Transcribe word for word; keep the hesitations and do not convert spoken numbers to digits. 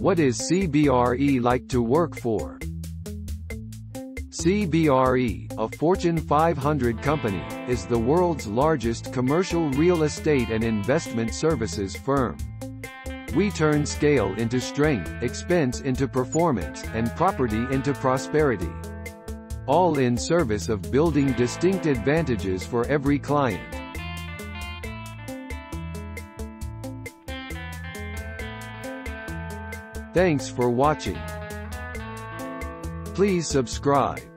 What is C B R E like to work for? C B R E, a Fortune five hundred company, is the world's largest commercial real estate and investment services firm. We turn scale into strength, expense into performance, and property into prosperity. All in service of building distinct advantages for every client. Thanks for watching. Please subscribe.